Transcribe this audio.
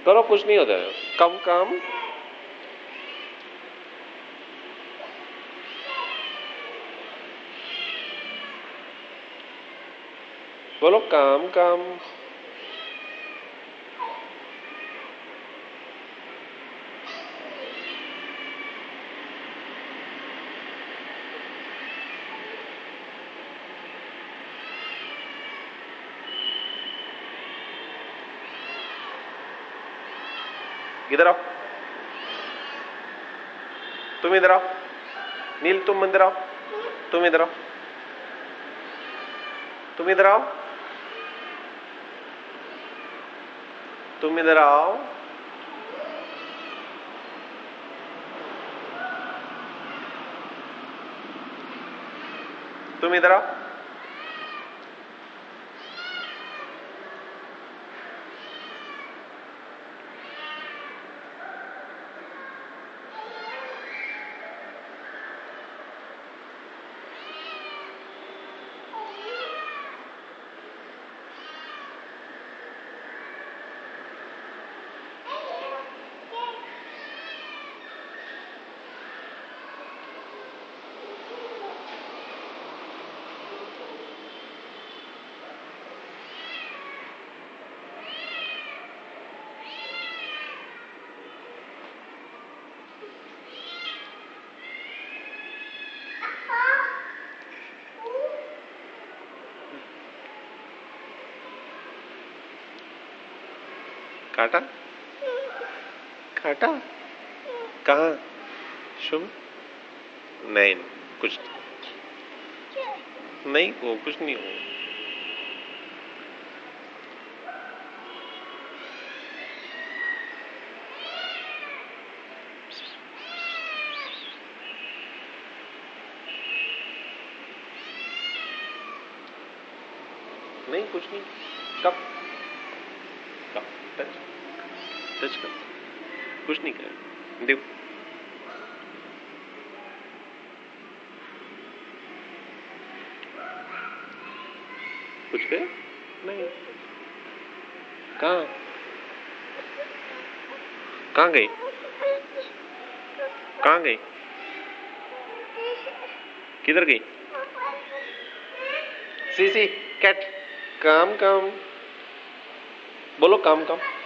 करो, कुछ नहीं होता है। कम काम, बोलो काम काम। इधर आओ, तुम इधर आओ। नील तुम इधर आओ, तुम इधर आओ, तुम इधर आओ, तुम इधर आओ। तुम इधर आओ। काटा, काटा, कहाँ? शुभ, नहीं कुछ नहीं हो, कुछ नहीं हो। नहीं कुछ नहीं। कब कब टच, टच कर, कुछ नहीं कर। देखो, कुछ कर नहीं। कहाँ, कहाँ गई, कहाँ गई, किधर गई? सी कैट, काम काम, बोलो काम काम।